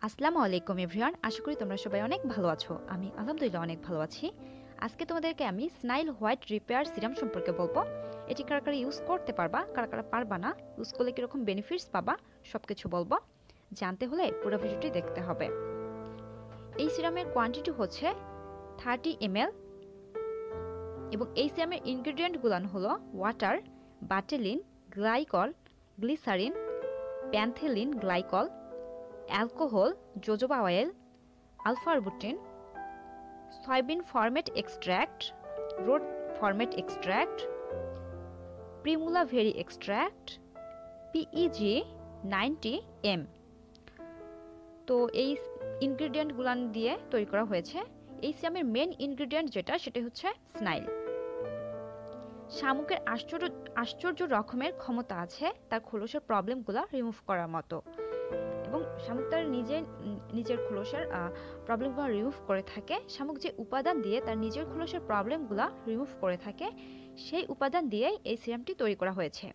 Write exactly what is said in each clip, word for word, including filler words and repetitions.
আসসালামু আলাইকুম এভরিওয়ান, আশা করি তোমরা সবাই অনেক ভালো আছো। আমি আলহামদুলিল্লাহ অনেক ভালো আছি। আজকে তোমাদেরকে আমি স্নাইল হোয়াইট রিপেয়ার সিরাম সম্পর্কে বলবো। এটি কারা কারা ইউজ করতে পারবা, কারা কারা পারবা না, ইউজ করলে কীরকম বেনিফিটস পাবা, সব কিছু বলবো। জানতে হলে পুরো ভিডিওটি দেখতে হবে। এই সিরামের কোয়ান্টিটি হচ্ছে থার্টি এম এল এবং এই সিরামের ইনগ্রিডিয়েন্টগুলো হলো water, butylene, glycol, glycerin, pentylene glycol, alcohol, jojoba oil, alpha arbutin, soybean ferment extract, road ferment extract, primula veris extract, PEG ninety M. তো এই ইনগ্রিডিয়েন্টগুলো দিয়ে তৈরি করা হয়েছে। এই সিরামের মেন ইনগ্রিডিয়েন্ট যেটা সেটা হচ্ছে স্নাইল। শামুকের আশ্চর্য আশ্চর্য রকমের ক্ষমতা আছে তার খোলসের প্রবলেমগুলো রিমুভ করার মতো, এবং শামুক তার নিজের নিজের খোলসের প্রবলেমগুলো রিমুভ করে থাকে। শামুক যে উপাদান দিয়ে তার নিজের খোলসের প্রবলেমগুলো রিমুভ করে থাকে, সেই উপাদান দিয়ে এই সিরামটি তৈরি করা হয়েছে।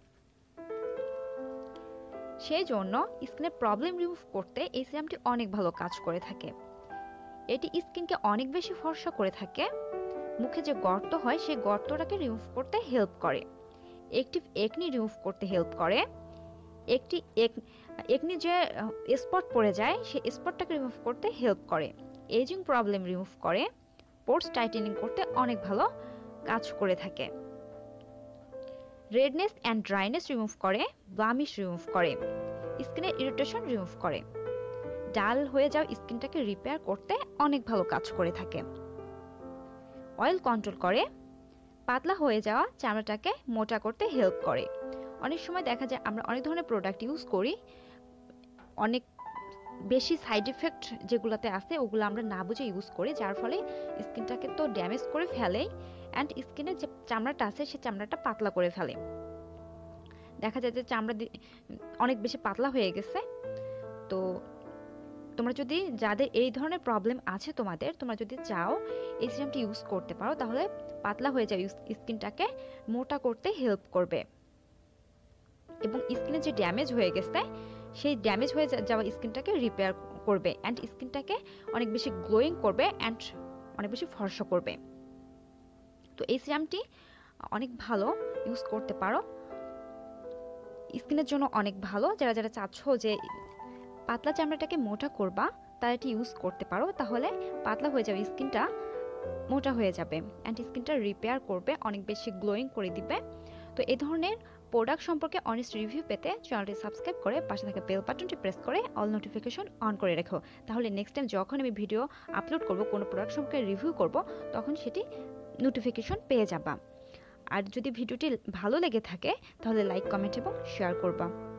সেই জন্য স্কিনের প্রবলেম রিমুভ করতে এই সিরামটি অনেক ভালো কাজ করে থাকে। এটি স্কিনকে অনেক বেশি ফর্সা করে থাকে। মুখে যে গর্ত হয় সেই গর্তটাকে রিমুভ করতে হেল্প করে। অ্যাক্টিভ একনি রিমুভ করতে হেল্প করে। একটি একনি যে স্পট পড়ে যায় সেই স্পটটাকে রিমুভ করতে হেল্প করে। এজিং প্রবলেম রিমুভ করে। পোর্স টাইটেনিং করতে অনেক ভালো কাজ করে থাকে। রেডনেস অ্যান্ড ড্রাইনেস রিমুভ করে। ব্লামিশ রিমুভ করে। স্কিনের ইরিটেশন রিমুভ করে। ডাল হয়ে যাওয়া স্কিনটাকে রিপেয়ার করতে অনেক ভালো কাজ করে থাকে। অয়েল কন্ট্রোল করে। পাতলা হয়ে যাওয়া চামড়াটাকে মোটা করতে হেল্প করে। অনেক সময় দেখা যায় আমরা অনেক ধরনের প্রোডাক্ট ইউজ করি, অনেক বেশি সাইড ইফেক্ট যেগুলোতে আছে ওগুলো আমরা না বুঝে ইউজ করি, যার ফলে স্কিনটাকে তো ড্যামেজ করে ফেলেই, অ্যান্ড স্কিনের যে চামড়াটা আছে সেই চামড়াটা পাতলা করে ফেলে। দেখা যায় যে চামড়া অনেক বেশি পাতলা হয়ে গেছে। তো তোমরা যদি যাদের এই ধরনের প্রবলেম আছে তোমাদের তোমরা যদি চাও এই সিরামটি ইউজ করতে পারো, তাহলে পাতলা হয়ে যাওয়া স্কিনটাকে মোটা করতে হেল্প করবে এবং স্কিনে যে ড্যামেজ হয়ে গেছে সেই ড্যামেজ হয়ে যাওয়া স্কিনটাকে রিপেয়ার করবে, অ্যান্ড স্কিনটাকে অনেক বেশি গ্লোয়িং করবে অ্যান্ড অনেক বেশি ফর্সা করবে। তো এই সিরামটি অনেক ভালো, ইউজ করতে পারো। স্কিনের জন্য অনেক ভালো। যারা যারা চাচ্ছ যে পাতলা চামড়াটাকে মোটা করবা তারা এটি ইউজ করতে পারো, তাহলে পাতলা হয়ে যাবে স্কিনটা মোটা হয়ে যাবে অ্যান্ড স্কিনটা রিপেয়ার করবে, অনেক বেশি গ্লোয়িং করে দিবে। তো এই ধরনের প্রোডাক্ট সম্পর্কে অনেস্ট রিভিউ পেতে চ্যানেলটি সাবস্ক্রাইব করে পাশে থাকা বেল বাটনটি প্রেস করে অল নোটিফিকেশন অন করে রেখো। তাহলে নেক্সট টাইম যখন আমি ভিডিও আপলোড করব, কোনো প্রোডাক্ট সম্পর্কে রিভিউ করব, তখন সেটি নোটিফিকেশন পেয়ে যাবা। আর যদি ভিডিওটি ভালো লেগে থাকে তাহলে লাইক, কমেন্ট এবং শেয়ার করবা।